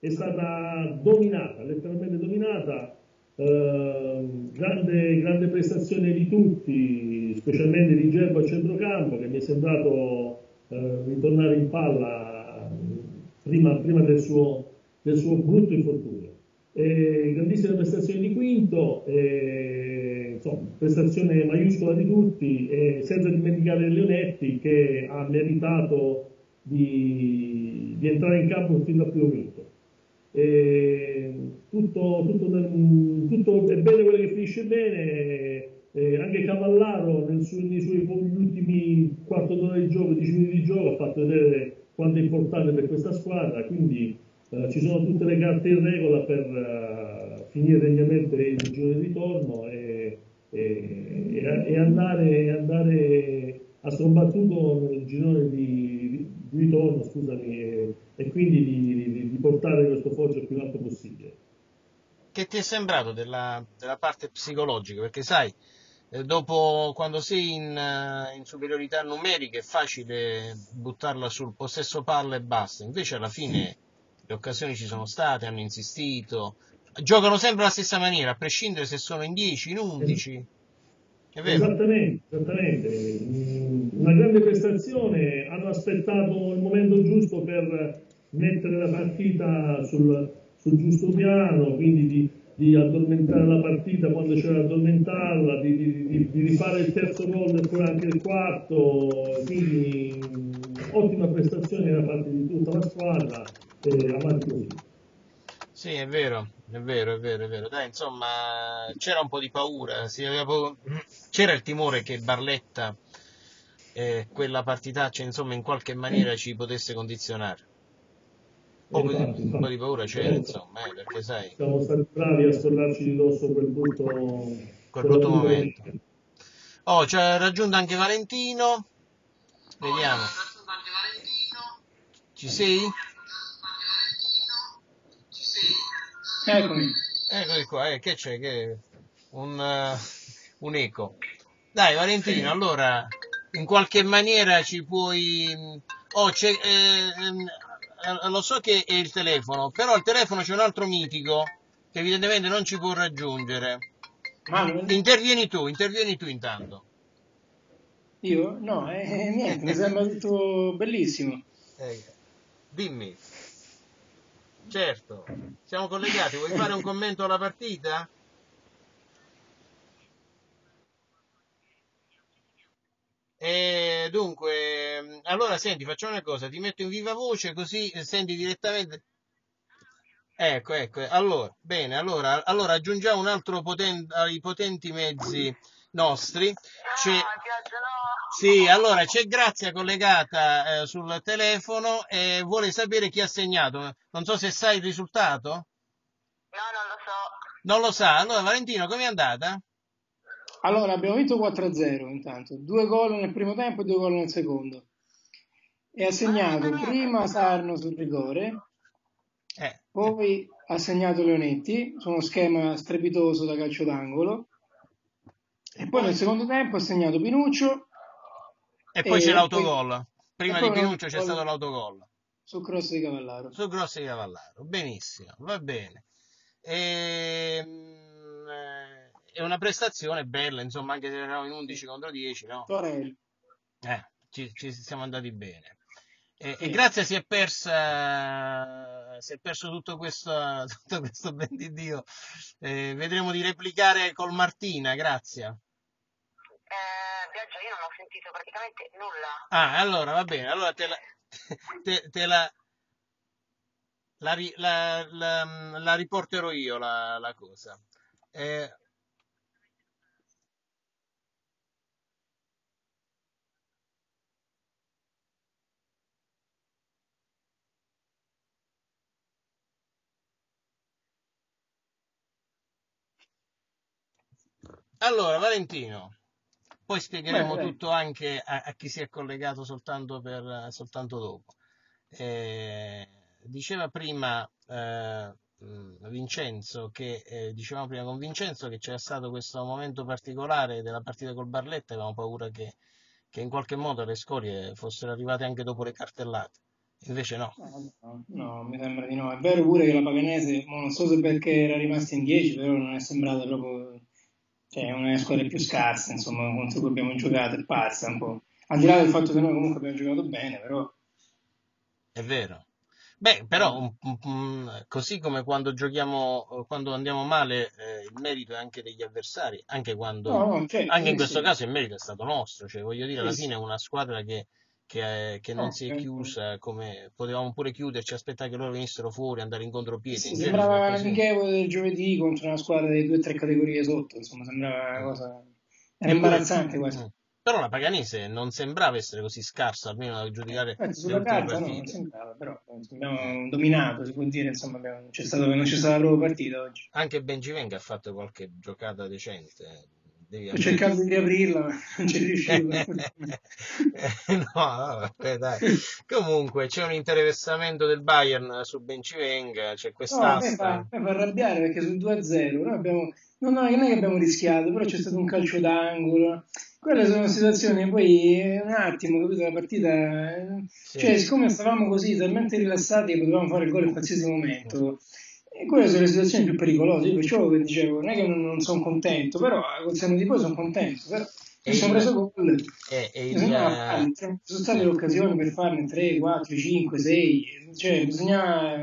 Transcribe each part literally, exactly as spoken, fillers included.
è stata dominata, letteralmente dominata. Eh, grande, grande prestazione di tutti, specialmente di Gerbo a centrocampo, che mi è sembrato eh, ritornare in palla prima, prima del, suo, del suo brutto infortunio. Eh, grandissima prestazione di Quinto, eh, insomma, prestazione maiuscola di tutti, eh, senza dimenticare Leonetti, che ha meritato di, di entrare in campo fin dal primo minuto. Eh, tutto, tutto, tutto è bene quello che finisce bene, eh, anche Cavallaro nel su, nei suoi ultimi quarto d'ora di gioco, dieci minuti di gioco, ha fatto vedere quanto è importante per questa squadra, quindi eh, ci sono tutte le carte in regola per uh, finire degnamente il giro di ritorno e, e, e, andare, andare a strombattuto nel girone di, di ritorno, scusami, e, e quindi di, di, di portare questo Foggia il più in alto possibile. Che ti è sembrato della, della parte psicologica? Perché sai, eh, dopo quando sei in, uh, in superiorità numerica è facile buttarla sul possesso palla e basta, invece alla fine le occasioni ci sono state, hanno insistito, giocano sempre alla stessa maniera, a prescindere se sono in dieci, in undici. È vero? Esattamente, esattamente. Una grande prestazione, hanno aspettato il momento giusto per mettere la partita sul, sul giusto piano, quindi di, di addormentare la partita quando c'era da addormentarla, di, di, di, di rifare il terzo gol e poi anche il quarto, quindi ottima prestazione da parte di tutta la squadra e avanti così. Sì, è vero, è vero, è vero, è vero. Dai, insomma, c'era un po' di paura, si aveva po- c'era il timore che Barletta, eh, quella partitaccia, insomma, in qualche maniera ci potesse condizionare. Un E po' di, infatti, un po' infatti, di paura c'era, insomma, eh, perché sai, siamo stati bravi a scollarci di dosso quel brutto, quel quella brutto brutta momento. domenica. Oh, ci ha raggiunto anche Valentino, vediamo. Ci sei? Eccomi. Eccoli qua, eh, che c'è? Che un, eh, un eco. Dai, Valentino, allora, in qualche maniera ci puoi... Oh, c'è, eh, ehm, eh, lo so che è il telefono, però al telefono c'è un altro mitico che evidentemente non ci può raggiungere. Manuel? Intervieni tu, intervieni tu intanto. Io? No, eh, niente, mi sembra tutto bellissimo. Eh, dimmi, certo, siamo collegati, vuoi fare un commento alla partita? E dunque, allora senti, facciamo una cosa, ti metto in viva voce così senti direttamente. Ecco, ecco, allora, bene, allora, allora aggiungiamo un altro poten- ai potenti mezzi nostri. C'è, sì, allora c'è Grazia collegata eh, sul telefono e vuole sapere chi ha segnato. Non so se sai il risultato. No, non lo so. Non lo sa. Allora, Valentino, com'è andata? Allora, abbiamo vinto quattro a zero intanto, due gol nel primo tempo e due gol nel secondo. E ha Ma non ho segnato detto niente, prima scusa. Sarno sul rigore, Eh, poi ha segnato Leonetti su uno schema strepitoso da calcio d'angolo, e poi nel secondo tempo ha segnato Pinuccio e poi c'è e, e poi, l'autogol. e Prima poi di un altro Pinuccio c'è stato gol l'autogol. su cross di Cavallaro. Su Grossi Cavallaro, benissimo, va bene. Ehm, eh, è una prestazione bella, insomma, anche se eravamo in undici contro dieci, no? Torelli, Eh, ci, ci siamo andati bene. E, e sì. Grazia si è persa, si è perso tutto questo, tutto questo ben di Dio. Eh, vedremo di replicare col Martina, Grazia. Eh, Biagio, io non ho sentito praticamente nulla. Ah, allora va bene, allora te la, te, te la, la, ri- la- la- la riporterò io la, la cosa. Eh, allora, Valentino, poi Bene, spiegheremo dai. tutto anche a, a chi si è collegato soltanto, per, soltanto dopo. Eh, diceva prima eh, mh, Vincenzo che eh, dicevamo prima con Vincenzo che c'era stato questo momento particolare della partita col Barletta, avevamo paura che, che in qualche modo le scorie fossero arrivate anche dopo le cartellate. Invece no. No, no, no, mi sembra di no. È vero pure che la Paganese, mo non so se perché era rimasta in dieci, però non è sembrata proprio, cioè, una delle squadre più scarse, insomma, contro cui abbiamo giocato, è pazza un po'. Al di là del fatto che noi comunque abbiamo giocato bene, però... È vero. Beh, però eh, un- un- un- così come quando giochiamo, quando andiamo male, eh, il merito è anche degli avversari, anche No, quando, no, certo, anche in sì, questo sì, caso il merito è stato nostro, cioè voglio dire, alla sì, fine sì. è una squadra che, che, è- che non No, si è eh, chiusa, come potevamo pure chiuderci, aspettare che loro venissero fuori, andare in sì, contropiede, sì, in genere fa sembrava così. l'amichevole del giovedì contro una squadra di due o tre categorie sotto, insomma, sembrava una Mm. cosa... Era Eppure, imbarazzante mm, quasi. però la Paganese non sembrava essere così scarsa, almeno da Eh, giudicare infatti le sulla ultime carta no, non partite. sembrava, però eh, Eh. abbiamo dominato, si può dire, insomma, abbiamo- non c'è stato, non c'è stata proprio partita oggi. Anche Benjivenga ha fatto qualche giocata decente, devi Ho cercato ammettere. di riaprirla, ma non ci riuscivo, per fortuna. No, vabbè, dai. Comunque c'è un interessamento del Bayern su Benchivenga, c'è No, a me fa, quest'asta. a me fa arrabbiare perché sul due a zero noi abbiamo, non, non è non è che abbiamo rischiato, però c'è stato un calcio d'angolo. Quelle sono situazioni, poi eh, un attimo, capito, la partita, eh, Sì. cioè siccome stavamo così talmente rilassati che potevamo fare il gol in qualsiasi momento, e quelle sono le situazioni più pericolose. Io perciò che dicevo, non è che non, non sono contento, però col senno di poi sono contento, però E mi sono il, preso gol, e, e il, bisognava eh, farli, cioè, ci sono state sì. le occasioni per farne tre, quattro, cinque, sei, cioè bisognava...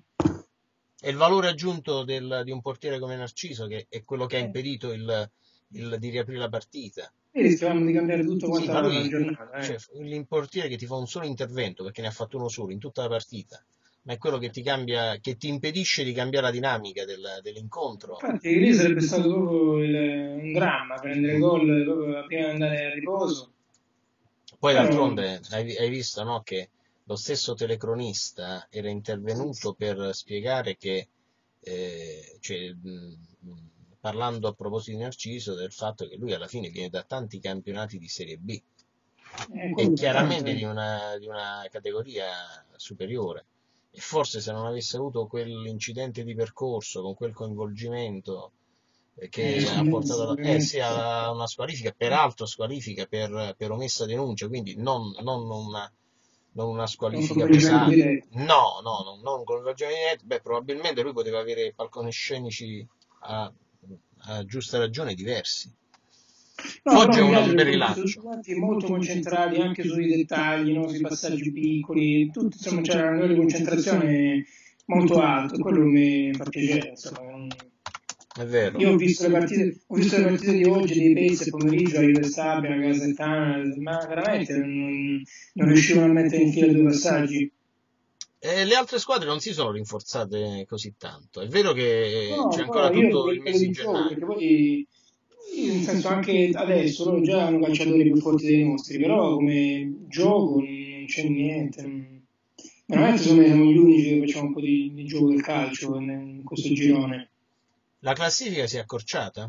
E il valore aggiunto del- di un portiere come Narciso, che è quello che ha Eh, impedito il, il- di riaprire la partita. e rischiavamo di cambiare tutto Sì, quanto ma la, la lui, giornata. cioè, Eh. il portiere che ti fa un solo intervento, perché ne ha fatto uno solo in tutta la partita, ma è quello che ti cambia, che ti impedisce di cambiare la dinamica del- dell'incontro. Infatti lì sarebbe stato proprio il- un dramma prendere Mm. gol proprio prima di andare a riposo. Poi Però d'altronde hai, hai visto, no, che lo stesso telecronista era intervenuto per spiegare che, eh, cioè, mh, mh, parlando a proposito di Narciso, del fatto che lui alla fine viene da tanti campionati di Serie B è e quello importante. chiaramente di una, di una categoria superiore. E forse se non avesse avuto quell'incidente di percorso con quel coinvolgimento eh, Eh, che ha portato scommesso, alla- eh, sì, ovviamente. a una squalifica, peraltro squalifica per, per omessa denuncia, quindi non, non una, non una È un squalifica coinvolgimento pesante. diretto. No, no, no, non con ragione diretto. Beh, probabilmente lui poteva avere palcoscenici a, a giusta ragione diversi. No, però Oggi è mi un, piace un bel perché ho visto tutti rilancio. quanti molto concentrati anche sui dettagli, no? Sui passaggi piccoli, tutto, insomma c'era un livello di concentrazione molto alto, e quello mi fa piacere, insomma. non- È vero. Io ho visto le partite, ho visto le partite di oggi, dei Pace, pomeriggio, la Juve Stabia, la Casertana, ma veramente non, non riuscivano a mettere in fila due passaggi. E le altre squadre non si sono rinforzate così tanto. È vero che c'è No, ancora però io tutto vorrei il quello mese di di gioco, gennaio. perché poi, io, nel senso, anche adesso loro già hanno calciatori più forti dei nostri, però come gioco non c'è niente. non- Veramente secondo me siamo gli unici che facciamo un po' di, di gioco del calcio in, in questo girone. La classifica si è accorciata?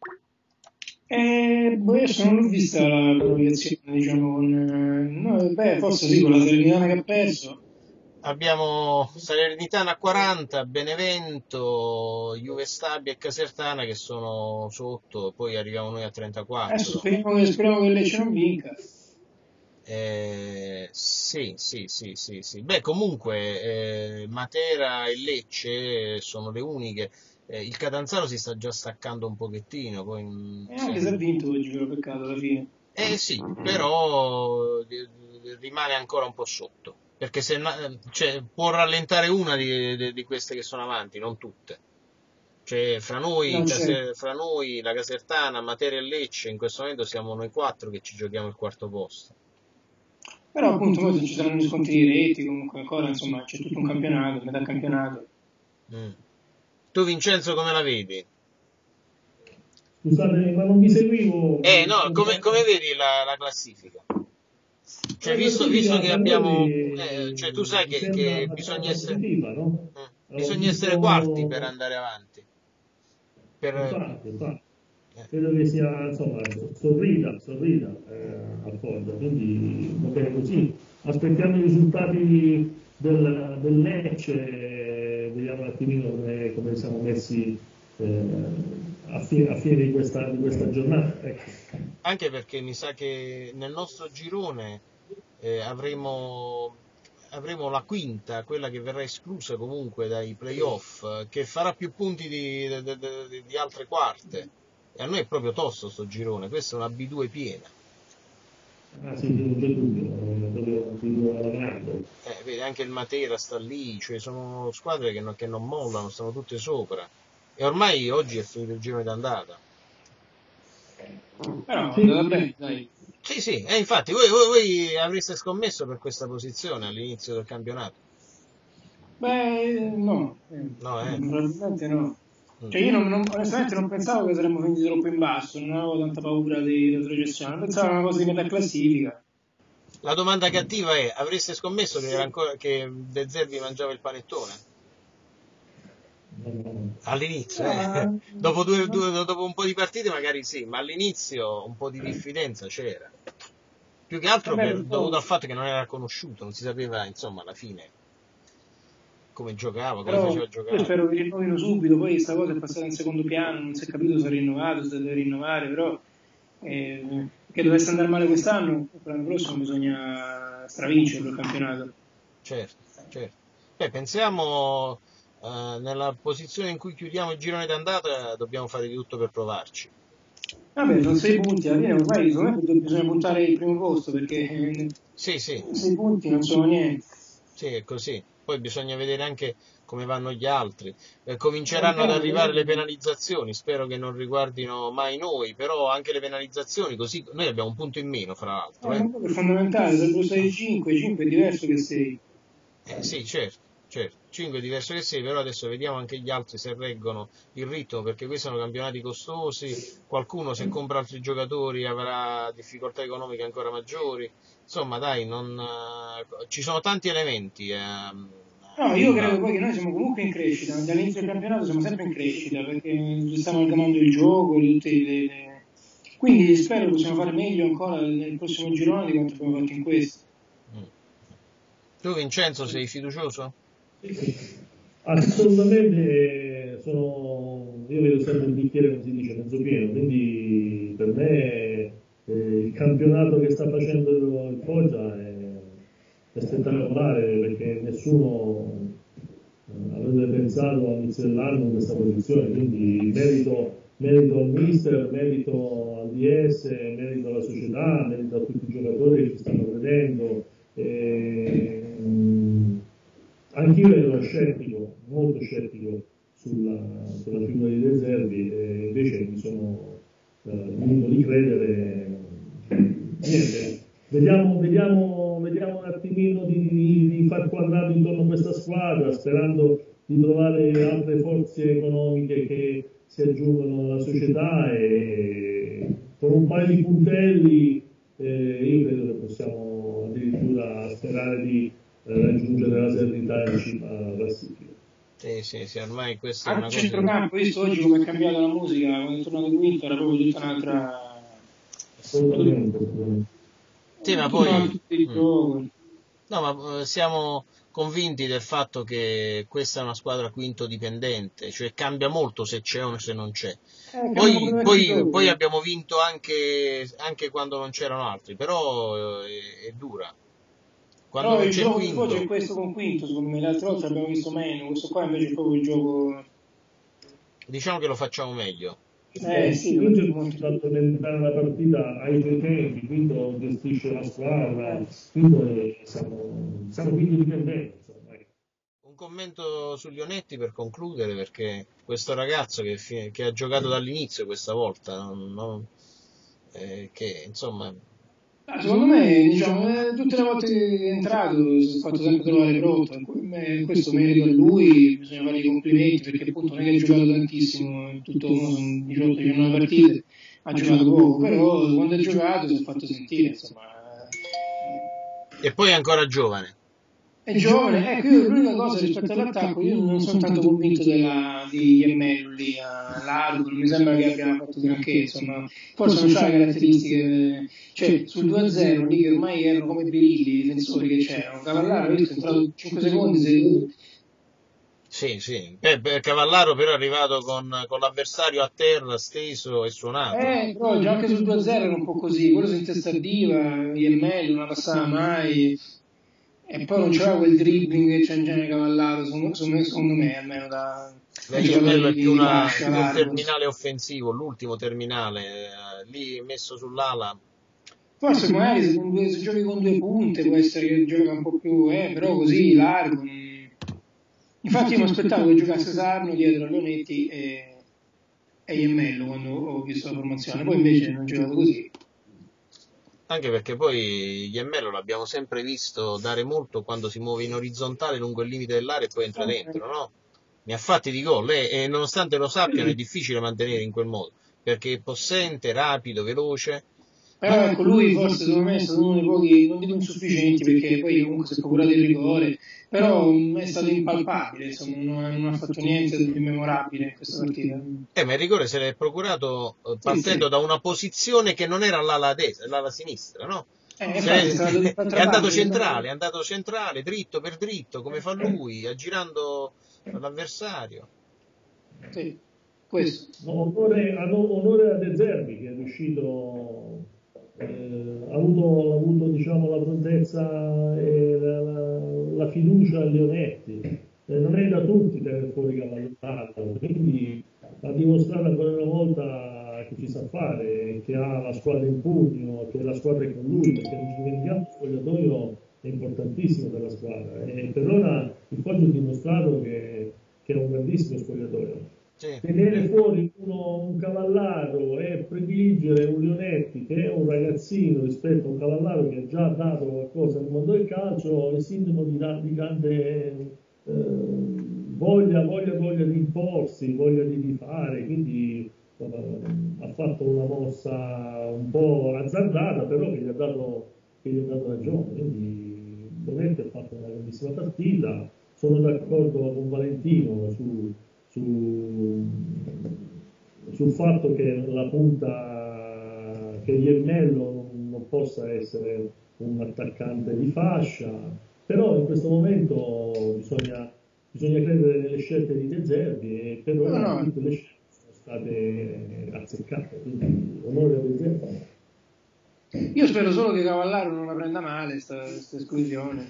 E boh, adesso non l'ho vista la progressione, diciamo, con, eh, no, beh, forse sì, con la Salernitana che ha perso. Abbiamo Salernitana a quaranta, Benevento, Juve Stabia e Casertana che sono sotto, poi arriviamo noi a Adesso trentaquattro. speriamo che, speriamo che il Lecce non vinca. Eh, sì, sì, sì, sì, sì. Beh, comunque eh, Matera e Lecce sono le uniche. Eh, il Catanzaro si sta già staccando un pochettino, poi mm, E sì. anche se ha vinto oggi, però peccato alla fine. Eh sì, però eh, rimane ancora un po' sotto, perché se, na- cioè, può rallentare una di, di- di queste che sono avanti, non tutte. Cioè, fra noi, Non c'è. Case- fra noi, la Casertana, Matera e Lecce, in questo momento siamo noi quattro che ci giochiamo il quarto posto. Però appunto poi ci saranno gli scontri diretti, comunque ancora insomma c'è tutto un campionato, metà campionato. Mm. Tu Vincenzo come la vedi? Scusate, ma non vi seguivo. Eh no, come, come vedi la, la classifica? Cioè, La visto, visto classifica che da abbiamo, eh, cioè, tu noi sai mi che, sembra che bisogna abbastanza essere, positiva, no? mm, Ho bisogna essere quarti per visto, andare avanti. Per, infatti, infatti, eh, credo che sia, insomma, sorrida, sorrida eh, a Foggia, quindi va bene così. Aspettiamo i risultati del, del Lecce, eh, vediamo un attimino come, come siamo messi eh, a, fine, a fine di questa, di questa giornata. Ecco. Anche perché mi sa che nel nostro girone eh, avremo, avremo la quinta, quella che verrà esclusa comunque dai playoff, eh, che farà più punti di, di- di- di altre quarte. E a noi è proprio tosto sto girone, questa è una B due piena. Ah sì, non c'è dubbio, dove continuo lavorando. Eh, vedi, anche il Matera sta lì, cioè sono squadre che non, che non mollano, stanno tutte sopra. E ormai oggi è finito il girone d'andata. Però Sì. andata bene, dai. Sì, sì, e infatti voi, voi, voi avreste scommesso per questa posizione all'inizio del campionato? Beh, no, eh, No, eh? probabilmente no. Mm. Cioè io non, non- onestamente non pensavo che saremmo finiti troppo in basso, non avevo tanta paura di retrocessione, pensavo a una cosa di metà classifica. La domanda cattiva è, avreste scommesso che, era ancora, che De Zerbi mangiava il panettone? All'inizio, Ah, eh? Dopo, due, due- dopo un po' di partite magari sì, ma all'inizio un po' di diffidenza c'era. Più che altro vabbè, per, un dovuto po'. al fatto che non era conosciuto, non si sapeva, insomma, alla fine come giocava, come Però faceva a io giocare. spero che rinnovino subito, poi questa cosa è passata in secondo piano, non si è capito se è rinnovato, se deve rinnovare, però eh, che dovesse andare male quest'anno, l'anno prossimo bisogna stravincere il campionato. Certo, certo. Beh, pensiamo eh, nella posizione in cui chiudiamo il girone d'andata, dobbiamo fare di tutto per provarci. Vabbè, sono sei punti, alla fine ormai secondo me bisogna puntare il primo posto perché eh, Sì, sì, sei punti non sono niente. sì, è così. Poi bisogna vedere anche come vanno gli altri. Eh, cominceranno ad arrivare le penalizzazioni, spero che non riguardino mai noi, però anche le penalizzazioni, così noi abbiamo un punto in meno, fra l'altro. Eh, Eh. ma quello è fondamentale, sarebbero sei cinque, cinque è diverso che sei. Eh, sì, certo, certo. cinque è diverso che sei, però adesso vediamo anche gli altri se reggono il ritmo, perché questi sono campionati costosi, qualcuno se compra altri giocatori avrà difficoltà economiche ancora maggiori. Insomma, dai, non, eh, ci sono tanti elementi. ehm, No, io credo poi che noi siamo comunque in crescita, dall'inizio del campionato siamo sempre in crescita perché ci stiamo amalgamando il gioco, tutte le, le- quindi spero che possiamo fare meglio ancora nel prossimo girone di quanto abbiamo fatto in questo. Mm. Tu, Vincenzo, sei fiducioso? Sì, sì. Assolutamente sono, io vedo sempre il bicchiere, come si dice, mezzo pieno, quindi per me eh, il campionato che sta facendo il Foggia è, è spettacolare perché nessuno eh, avrebbe pensato all'inizio dell'anno in questa posizione, quindi merito, merito al mister, merito al D S, merito alla società, merito a tutti i giocatori che ci stanno credendo. E, mh, anch'io ero scettico, molto scettico sulla, sulla figura di De Zerbi e invece mi sono eh, venuto di credere. Niente, vediamo, vediamo, vediamo un attimino di, di, di far quadrato intorno a questa squadra, sperando di trovare altre forze economiche che si aggiungono alla società e con un paio di puntelli eh, io credo che possiamo addirittura sperare di eh, raggiungere la serenità in cima alla classifica. Sì, sì, sì, ormai questa è una A cosa... centrocampo, visto oggi come è cambiata la musica, quando è tornato Quinto era proprio tutta un'altra... Assolutamente, assolutamente. Sì, ma tutta poi... un'altra di Mm. gioco. No, ma eh, siamo convinti del fatto che questa è una squadra quinto dipendente, cioè cambia molto se c'è o se non c'è. Eh, cambiano Poi, completamente i poi, giochi. poi abbiamo vinto anche, anche quando non c'erano altri, però eh, è, è dura. Quando Però non il c'è il gioco del Foggia è quinto, questo con Quinto, secondo me, l'altra volta abbiamo visto meno, questo qua invece è proprio il gioco... diciamo che lo facciamo meglio. Eh sì, Quindi lo ci facciamo molto. ha fatto diventare la partita ai suoi tempi, quindi gestisce la squadra, quindi siamo, siamo quindi dipendenti. Insomma. Un commento sugli Onetti per concludere, perché questo ragazzo che, fi- che ha giocato dall'inizio questa volta, non- non- eh, che insomma... Ah, secondo me, diciamo, eh, tutte le volte che è entrato si è fatto sempre trovare pronto. Eh, questo merito a lui, bisogna fargli i complimenti perché appunto non è che ha giocato tantissimo, in tutto sono diciotto diciannove partite, ha giocato poco, però quando ha giocato si è fatto sentire, insomma. E poi è ancora giovane. È giovane, ecco, io l'unica cosa rispetto all'attacco, io non sono tanto convinto della, di Iemmello lì a largo, non mi sembra che abbia fatto granché, insomma, forse non ha le caratteristiche, cioè sul due a zero lì che ormai erano come birilli i difensori che c'erano, Cavallaro, visto, è entrato cinque secondi, se... Sì, sì. Beh, beh, Cavallaro però è arrivato con, con l'avversario a terra, steso e suonato. Eh, però già anche sul due a zero era un po' così, quello si intestardiva, Iemmello non la passava mai. e poi non c'era quel dribbling che c'è in genere Cavallaro, secondo, secondo me, almeno da Beh, Iemmello è di, più, di una, fascia più un largo. terminale offensivo, l'ultimo terminale, eh, lì messo sull'ala. Forse magari se, con due, se giochi con due punte può essere che gioca un po' più, eh, però così largo. Infatti io mi aspettavo che giocasse Sarno dietro a Leonetti e, e Iemmello quando ho visto la formazione, poi invece non ha giocato così. Anche perché poi Iemmello l'abbiamo sempre visto dare molto quando si muove in orizzontale lungo il limite dell'area e poi entra dentro, no? Ne ha fatti di gol e, e nonostante lo sappiano è difficile mantenere in quel modo, perché è possente, rapido, veloce. Però ecco, lui forse secondo me è stato uno dei pochi, non dico insufficienti perché poi comunque si è procurato il rigore, però mh, è stato impalpabile, insomma, non, non ha fatto niente di più memorabile in questa partita. Eh, ma il rigore se l'è procurato eh, Sì, partendo sì. da una posizione che non era l'ala destra, l'ala sinistra, no? Eh, Se infatti è stato è, dall'altra è andato parte, centrale, è andato centrale, dritto per dritto, come fa lui, aggirando l'avversario. sì, questo. Onore, onore a De Zerbi che è riuscito, eh, ha avuto, ha avuto diciamo, la prontezza e la, la, la fiducia a Leonetti. Eh, non è da tutti tenere fuori Cavallaro, quindi ha dimostrato ancora una volta che ci sa fare, che ha la squadra in pugno, che la squadra è con lui, perché non ci dimentichiamo il spogliatoio è importantissimo per la squadra e per ora il Foggia ha dimostrato che, che è un grandissimo spogliatoio. Sì. Tenere fuori uno, un Cavallaro e prediligere un Leonetti che è un ragazzino rispetto a un Cavallaro che ha già dato qualcosa nel mondo del calcio è sintomo di, di grande eh, voglia, voglia, voglia di imporsi, voglia di, di fare, quindi eh, ha fatto una mossa un po' azzardata però che gli ha dato, che gli ha dato ragione, quindi Leonetti ha fatto una grandissima partita, sono d'accordo con Valentino su Su, sul fatto che la punta, che Iemmello non possa essere un attaccante di fascia, però in questo momento bisogna, bisogna credere nelle scelte di De Zerbi e per ora No, no. tutte le scelte sono state azzeccate, quindi onore a De Zerbi. Io spero solo che Cavallaro non la prenda male, questa esclusione.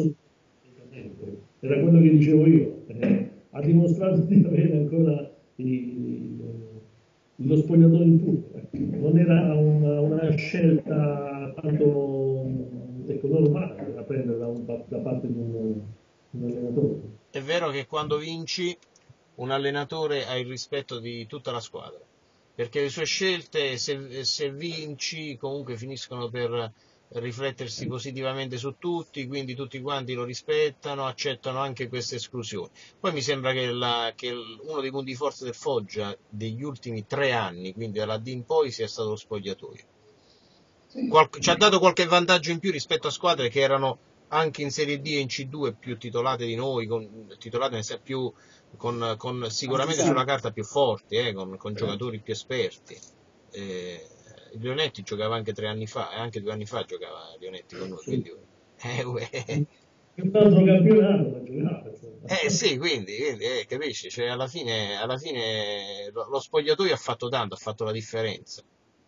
Era quello che dicevo io. Eh, ha dimostrato di avere ancora il, lo spogliatore in pugno. Non era una, una scelta tanto ecco, normale da prendere da, un, da parte di un, un allenatore. È vero che quando vinci un allenatore ha il rispetto di tutta la squadra, perché le sue scelte, se, se vinci, comunque finiscono per riflettersi positivamente su tutti, quindi tutti quanti lo rispettano, accettano anche queste esclusioni. Poi mi sembra che, la, che uno dei punti di forza del Foggia degli ultimi tre anni, quindi dalla D in poi, sia stato lo spogliatoio. Qual- ci ha dato qualche vantaggio in più rispetto a squadre che erano anche in Serie D e in C due più titolate di noi, con, titolate nel senso più, con, con sicuramente sulla carta più forti, eh, con, con giocatori più esperti. Eh, Leonetti giocava anche tre anni fa, e anche due anni fa giocava Leonetti con noi, quindi eh, eh, Un altro campionato da giocare. eh sì, quindi, quindi eh, capisci, cioè, alla fine, alla fine lo, lo spogliatoio ha fatto tanto, ha fatto la differenza.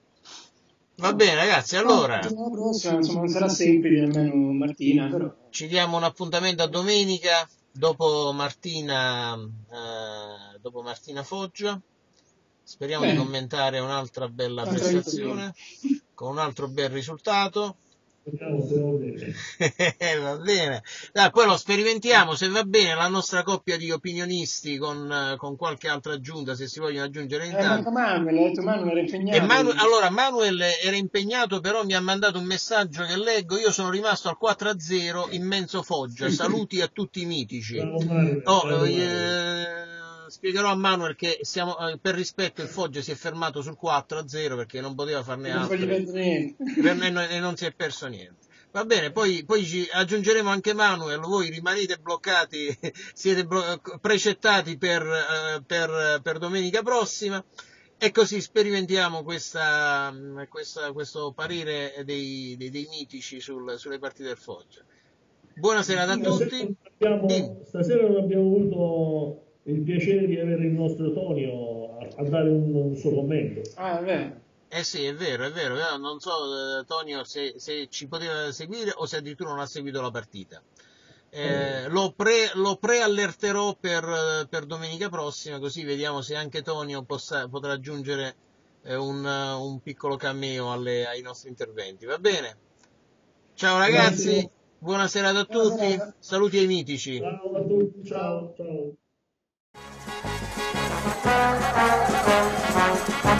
Va bene ragazzi, allora La prossima, insomma, non sarà semplice nemmeno Martina, però. ci diamo un appuntamento a domenica dopo Martina, eh, dopo Martina Foggia. Speriamo Bene. di commentare un'altra bella Un'altra prestazione con un altro bel risultato. Vediamo se va bene. Va bene. Dai, poi lo sperimentiamo se va bene la nostra coppia di opinionisti con, eh, con qualche altra aggiunta se si vogliono aggiungere Eh, intanto. manca Manuel, ha detto Manuel era E impegnato. Manu- allora Manuel era impegnato, però mi ha mandato un messaggio che leggo. Io sono rimasto al quattro a zero in Menzo Foggia. Saluti a tutti i mitici. Bravo Mario, Oh, bravo eh, Mario. spiegherò a Manuel che siamo, eh, per rispetto il Foggia si è fermato sul quattro a zero perché non poteva farne Non fargli altre perdere niente. e non, e non si è perso niente. Va bene, poi, poi ci aggiungeremo anche Manuel, voi rimanete bloccati, siete blo- precettati per, eh, per, per domenica prossima e così sperimentiamo questa, questa, questo parere dei, dei, dei mitici sul, sulle partite del Foggia. Buona serata a tutti. Stasera non abbiamo, stasera non abbiamo avuto il piacere di avere il nostro Tonio a, a dare un, un suo commento. Ah, è vero. Eh sì, è vero, è vero. eh, Non so, eh, Tonio, se, se ci poteva seguire o se addirittura non ha seguito la partita. Eh, lo pre, lo preallerterò per, eh, per domenica prossima, così vediamo se anche Tonio possa, potrà aggiungere eh, un, eh, un piccolo cameo alle- ai nostri interventi. Va bene? Ciao ragazzi, Grazie. buona serata a Buona tutti, serata. saluti ai mitici. Ciao a tutti, Ciao. ciao, ciao.